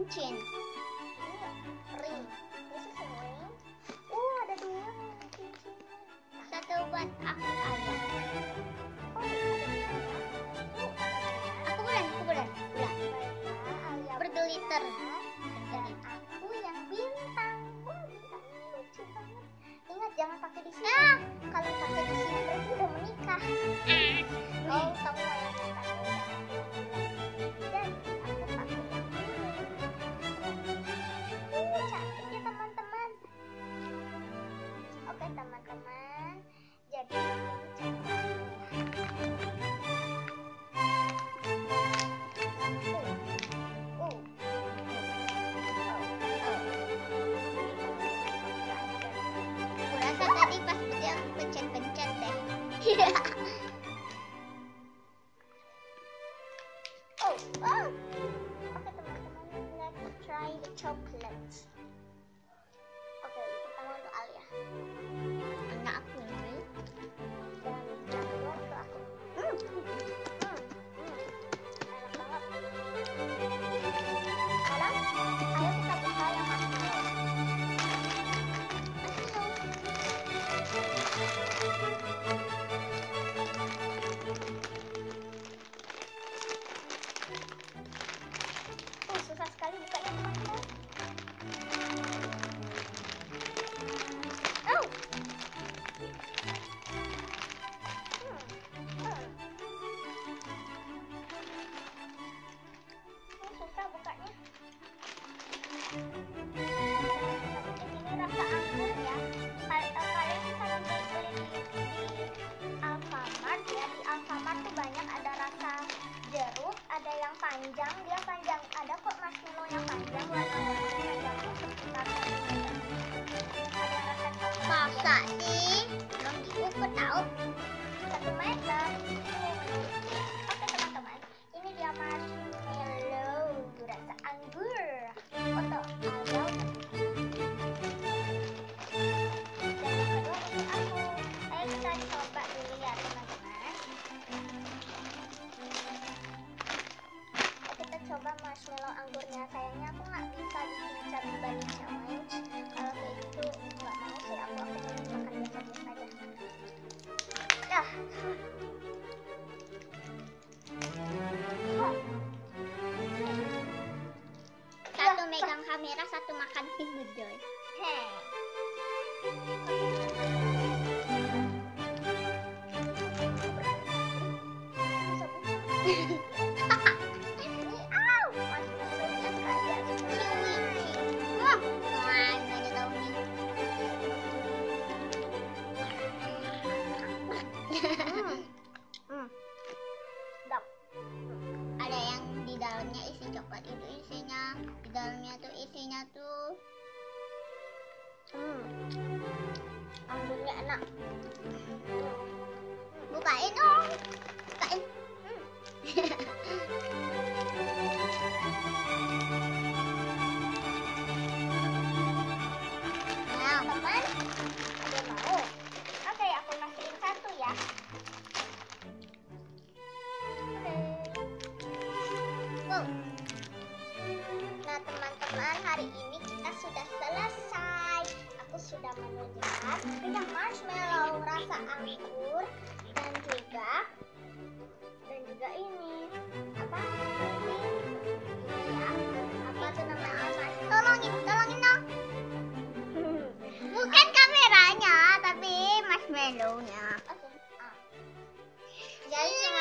cincin. Ring. This is a ring. Ada 2 nih cincinnya. Satu buat aku aja. Oh, ada 2. Aku bulan. Baiklah, Alia Bergeliter. dan aku yang bintang. Wah, bintang ini lucu banget. Ingat jangan pakai di sini. Ah. Kalau pakai di sini berarti udah menikah. Oh, kamu mau yang bintang ini. Dan aku pakai yang ini. Cantik ya teman-teman. Oke teman-teman. Jadi Aku rasa tadi pas dia pencet-pencet deh. Oke teman-teman, let's try the chocolate. Oke, pertama untuk Alia. Enggak aku ini. Dan yang kedua untuk aku. Enak banget. Sekarang, ayo kita buka yang marshmallow. Susah sekali bukanya teman-teman. Ini susah bukanya. Ini rasa anggur ya. Kalian kalau beli di Alfamart ya, di Alfamart tuh banyak ada rasa jeruk, ada yang panjang, dia panjang. Ada kok marshmallow yang panjang, warna-warnanya panjangnya sekitar 1 meter. Ada rasa coklat. Masa sih? Belum diukur tahu. 1 meter. Oke teman-teman, ini dia marshmallow rasa anggur. Foto Alia. Dan yang kedua untuk aku. Ayo kita coba dulu ya teman-teman. Kita coba marshmallow anggurnya. Sayangnya aku nggak bisa bikin chubby bunny challenge. Kalau kayak gitu nggak mau sih aku makan biasa-biasa aja. Dah. Satu megang kamera, satu makan timudoy. Heh. Wah, nggak tahu nih. Sedap. Ada yang di dalamnya isi coklat, itu isinya di dalamnya tuh isinya tuh Anggurnya enak. bukain dong, bukain. Nah, Teman, ada mau? Oke, aku masukin 1 ya. Oke. wow. Nah teman-teman, hari ini kita sudah selesai. Aku sudah menunjukkan dengan marshmallow rasa anggur dan juga ini apa? Ini ya. Apa tuh namanya? Tolongin dong. Bukan kameranya, tapi marshmallow-nya. Oke. Jadi